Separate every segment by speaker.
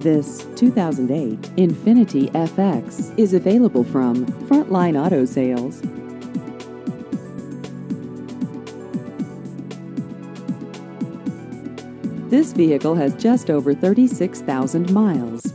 Speaker 1: This 2008 Infiniti FX is available from Frontline Auto Sales. This vehicle has just over 36,000 miles.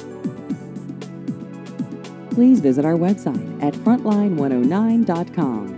Speaker 1: Please visit our website at frontline109.com.